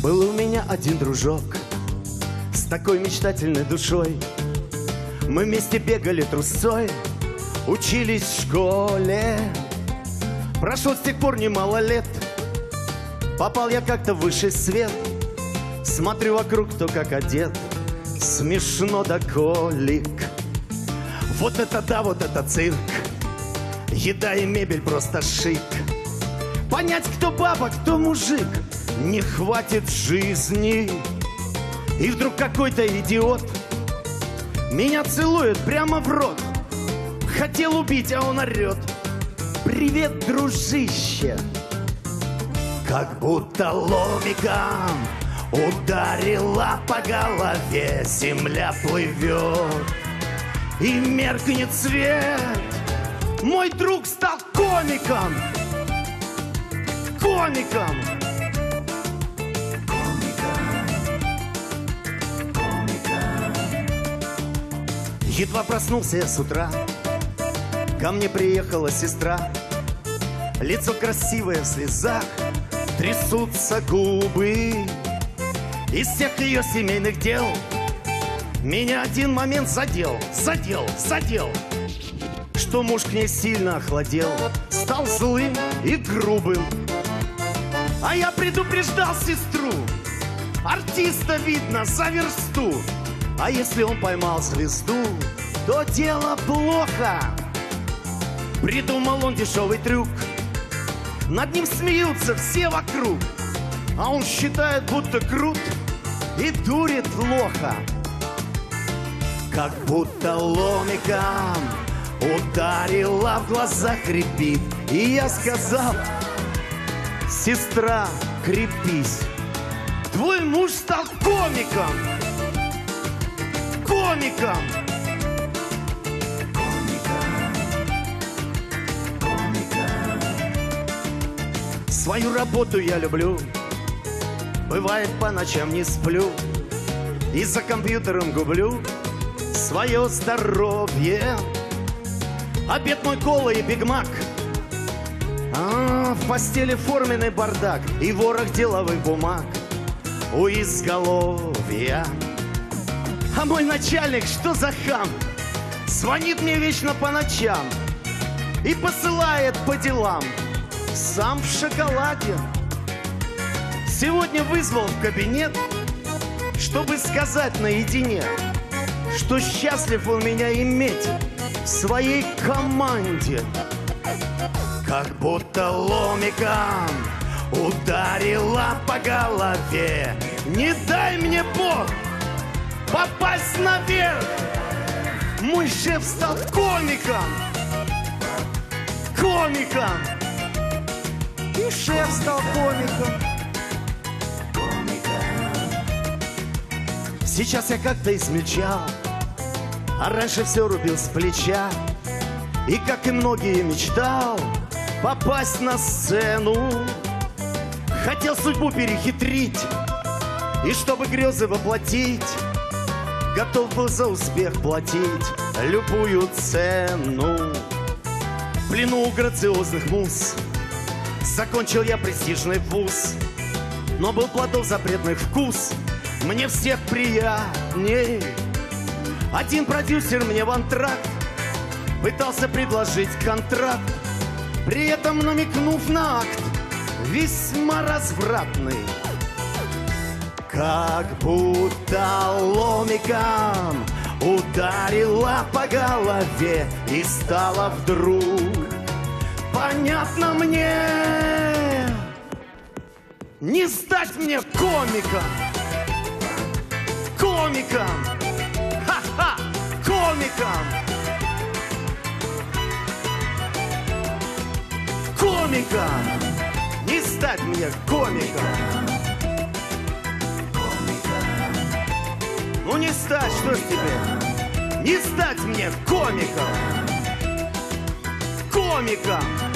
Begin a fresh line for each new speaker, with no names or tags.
Был у меня один дружок с такой мечтательной душой. Мы вместе бегали трусцой, учились в школе. Прошло с тех пор немало лет, попал я как-то в высший свет. Смотрю вокруг, кто как одет, смешно да колик. Вот это да, вот это цирк, еда и мебель просто шик. Понять, кто баба, кто мужик, не хватит жизни. И вдруг какой-то идиот меня целует прямо в рот. Хотел убить, а он орет: привет, дружище. Как будто ломиком ударила по голове. Земля плывет и меркнет свет. Мой друг стал комиком. Комиком. Едва проснулся я с утра, ко мне приехала сестра. Лицо красивое в слезах, трясутся губы. Из всех ее семейных дел меня один момент задел. Что муж к ней сильно охладел, стал злым и грубым. А я предупреждал сестру, артиста видно за версту. А если он поймал звезду, то дело плохо. Придумал он дешевый трюк, над ним смеются все вокруг, а он считает, будто крут, и дурит лоха. Как будто ломиком ударила, в глазах рябит. И я сказал: сестра, крепись, твой муж стал комиком. Комиком. Свою работу я люблю, бывает, по ночам не сплю, и за компьютером гублю свое здоровье. Обед мой кола и бигмак, в постели форменный бардак и ворох деловых бумаг у изголовья. А мой начальник, что за хам, звонит мне вечно по ночам и посылает по делам, сам в шоколаде. Сегодня вызвал в кабинет, чтобы сказать наедине, что счастлив он меня иметь в своей команде. Как будто ломиком ударила по голове. Не дай мне Бог попасть наверх. Мой шеф стал комиком. Комиком. И шеф стал комиком. Сейчас я как-то измельчал, а раньше все рубил с плеча. И, как и многие, мечтал попасть на сцену. Хотел судьбу перехитрить, и чтобы грезы воплотить, готов был за успех платить любую цену. В плену у грациозных муз закончил я престижный вуз, но был плодов запретных вкус мне всех приятней. Один продюсер мне в антракт пытался предложить контракт, при этом намекнув на акт весьма развратный. Как будто ломиком ударила по голове, и стало вдруг понятно мне: не стать мне комиком. Комиком. Ха-ха. Комиком. Комиком. Не стать мне комиком. Ну не стать, что ж тебе? Не стать мне комиком. Комиком.